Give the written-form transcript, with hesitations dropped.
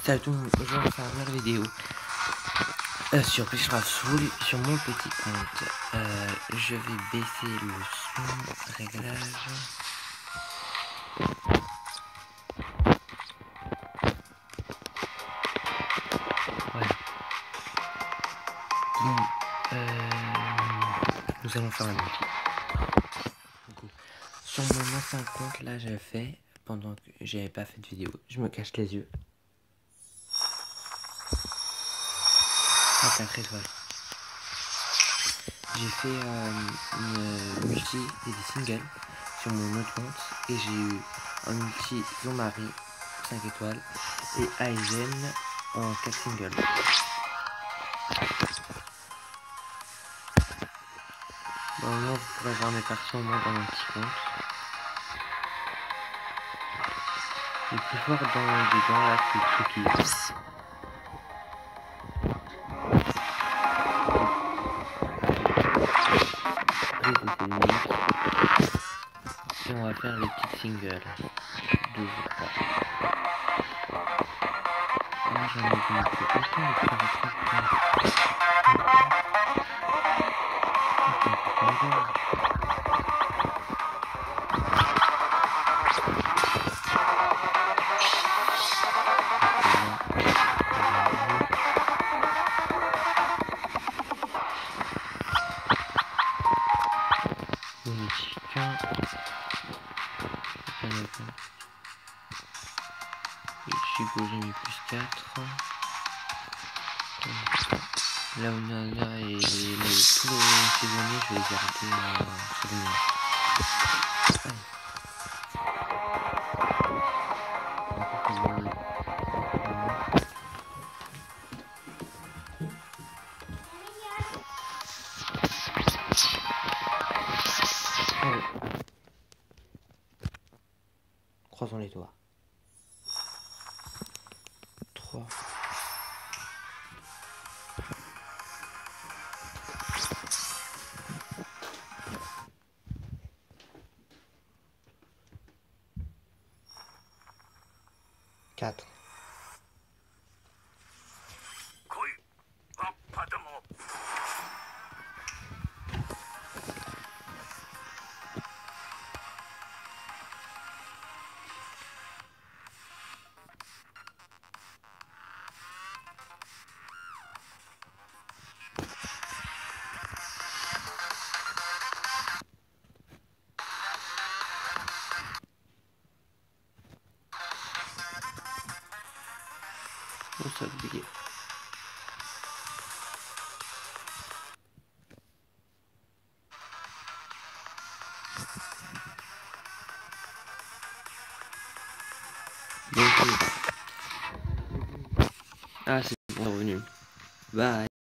Salut tout le monde, aujourd'hui on va faire une nouvelle vidéo sur Bushcraft Soul sur mon petit compte. Je vais baisser le son, réglage. Voilà. Bon, nous allons faire un multi. Sur mon ancien compte, là j'ai fait, pendant que j'avais pas fait de vidéo, je me cache les yeux. Ah, t'as très étoile. J'ai fait une multi et des singles sur mon autre compte et j'ai eu un multi Zomari 5 étoiles et Aizen en 4 singles. Normalement vous pourrez voir mes parties au moins dans mon petit compte. Le plus fort dedans là c'est Tsuki. Et on va faire les petites singles. 2 ou 3. Là j'en ai besoin de j'ai mis plus 4. Là on a là et là, tous les saisonniers je vais les arrêter sur le mien. Croisons les doigts. 3. 4. On s'est oublié. Ah c'est bon, revenu. Bye.